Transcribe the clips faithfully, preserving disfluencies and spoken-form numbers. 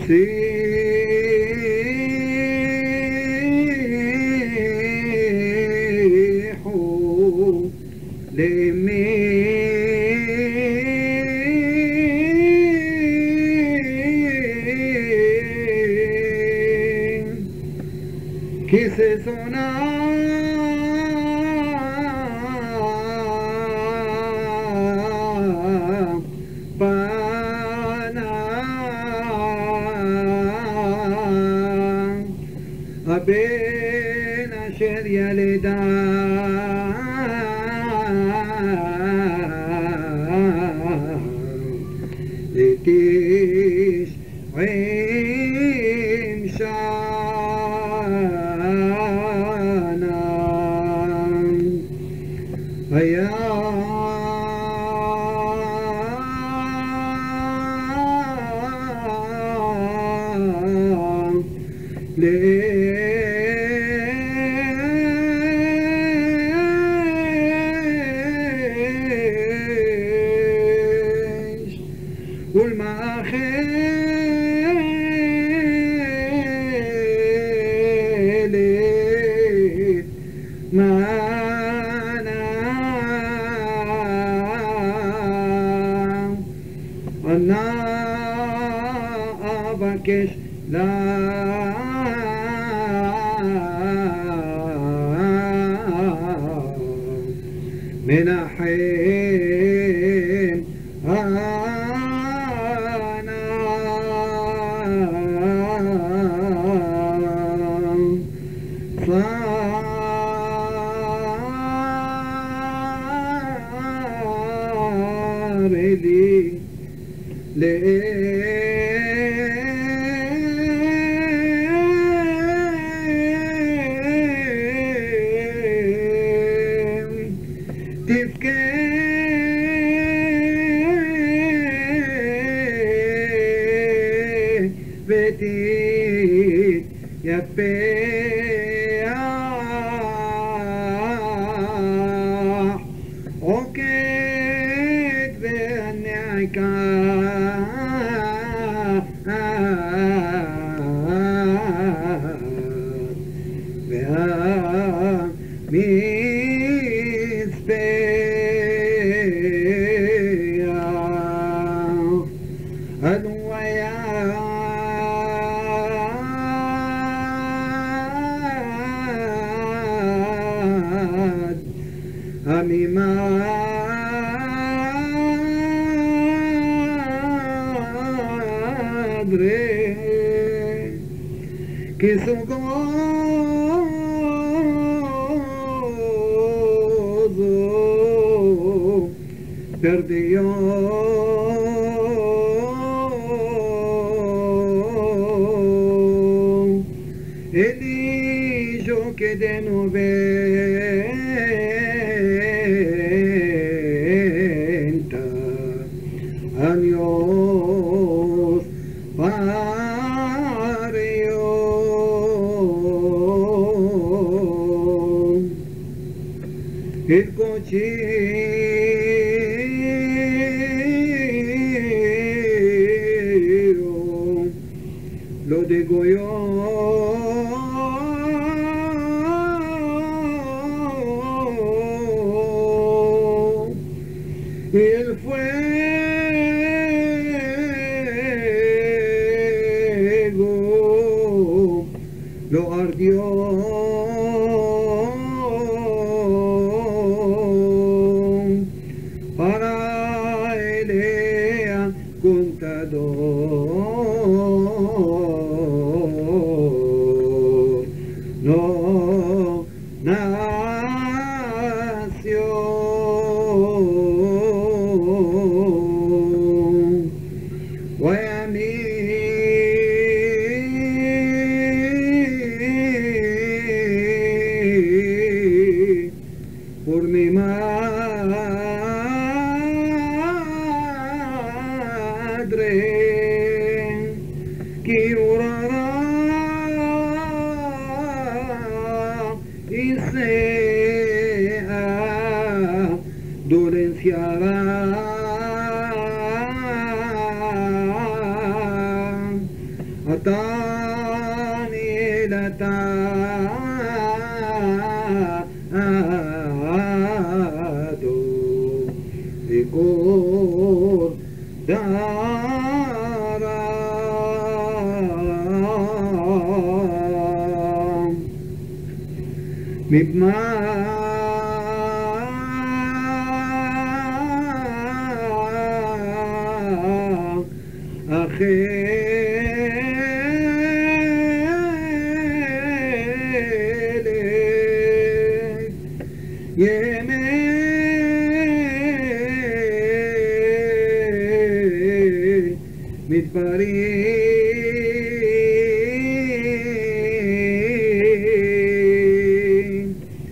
صيحوا لمين كيسسنا بين أشر يلدا لتيش عيم شانا هيا ليش والما خيلي معنا أنا أبكش لا من حين أنا صار لي تبكي بيتي يا بياح وكيد بأنك بها ميزبيا الويا أمي ما أدري كيسو غوزو perdió el hijo que de noventa años parió el cochero lo degolló y el fuego lo ardió para Elea contador no nació ويمي por mi madre que orará y sea dolenciará أتاني لتعادو بكور دارا مبما أخي يمين مدبرين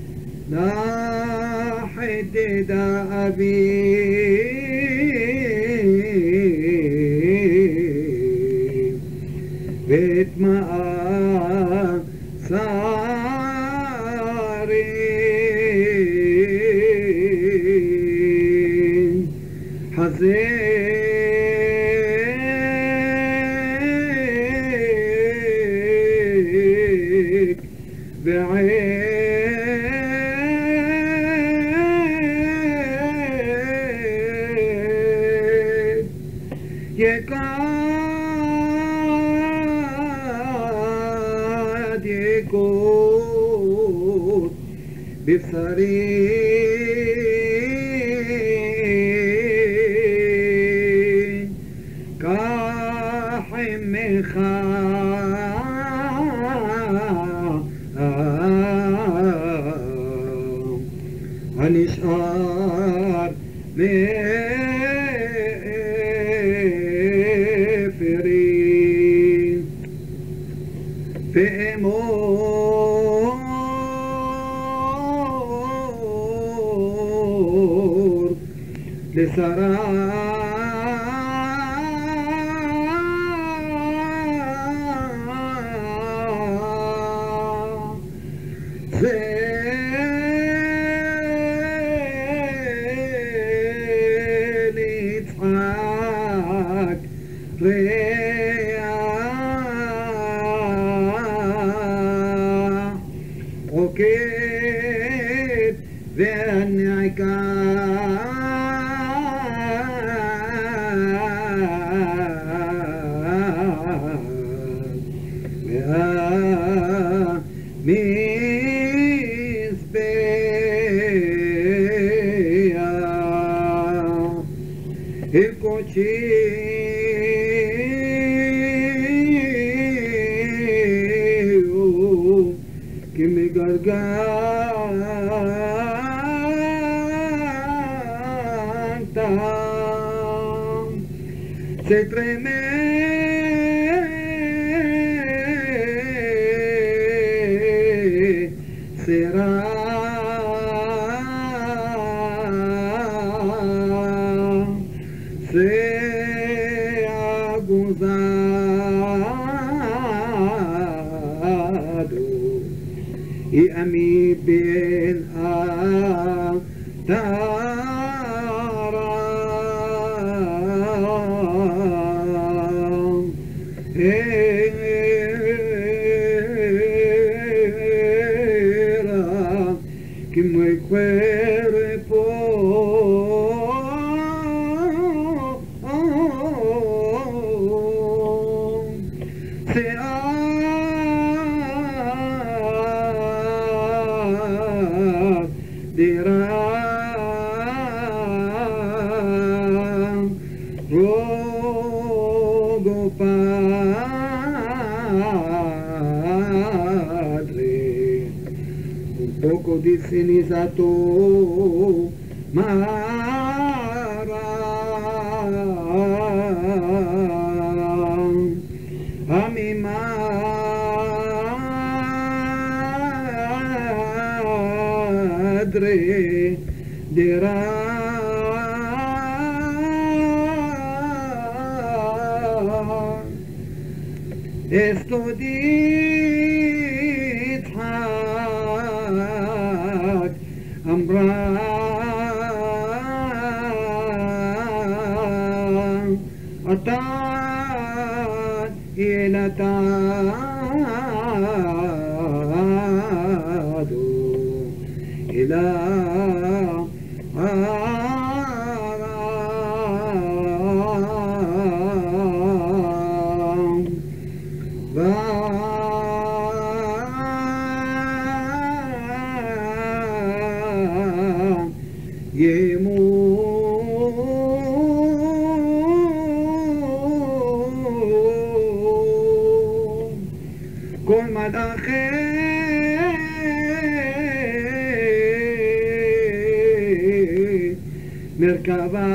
ناحد دابي بيت ما صارين حزيك بعيد يكاد يكون ببصري كاحم خام هنشار مفرين في أمور لسرى وكيف بانعكاس ميسبيا الكوتشيو كمي garganta se treme será se aguzado e a mi bien atara era que mi cuerpo se dirá rogo Padre un poco di ceniza tu mara a mi madre dirá esto يضحك أمران أطال يلتادو إلى كل مداخل مركبة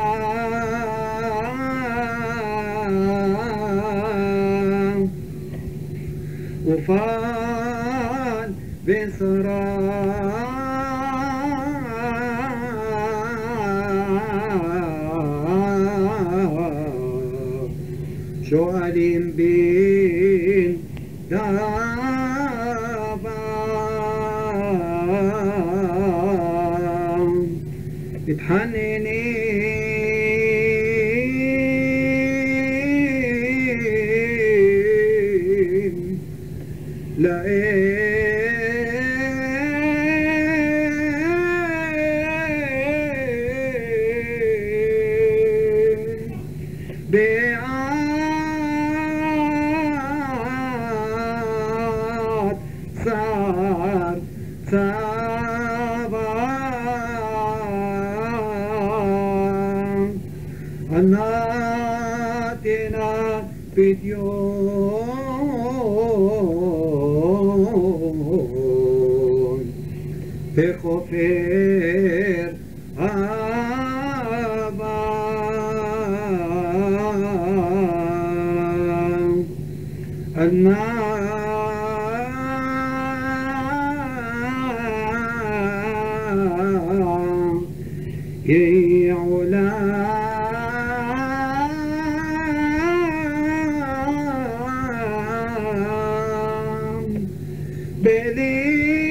وفان بسرعة شو قالين بين دابا اتحنني لقيت صار صابا الناتنا بديون في خفير آبا النار يا علام بلي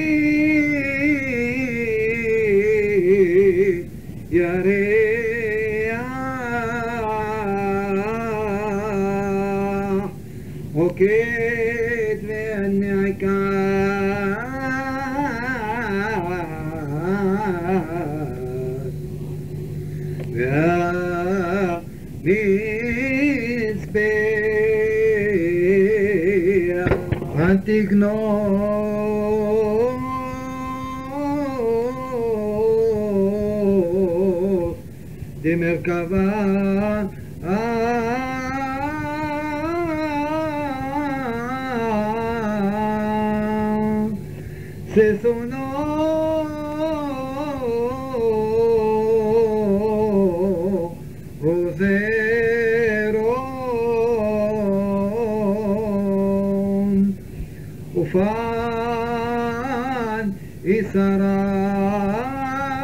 يا رياح وكيد للانعكاس يا نسبة أنتيغنوس دي مركبة سيسونو روزيرون وفان إسرار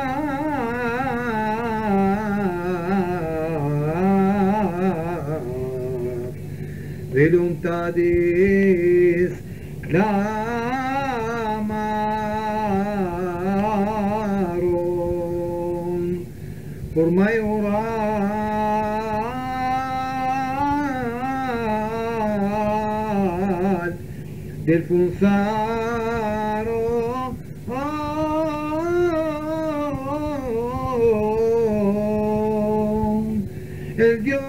ذلهم تاديس كلامارون فرما يورال del Fonsaro el Dios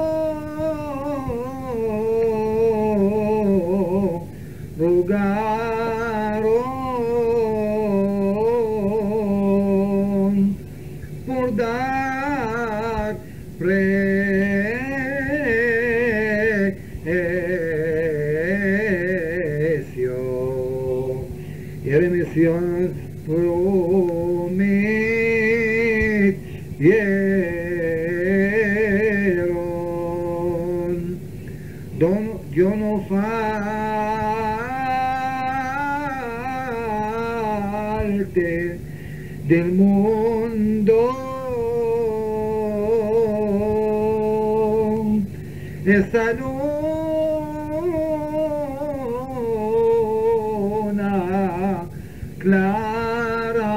rogaron por dar precio y remisión prometieron. Don, yo no falte del mundo esta luna clara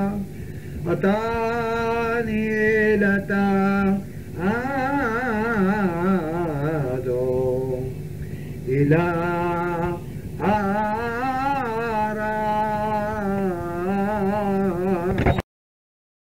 atani lata إله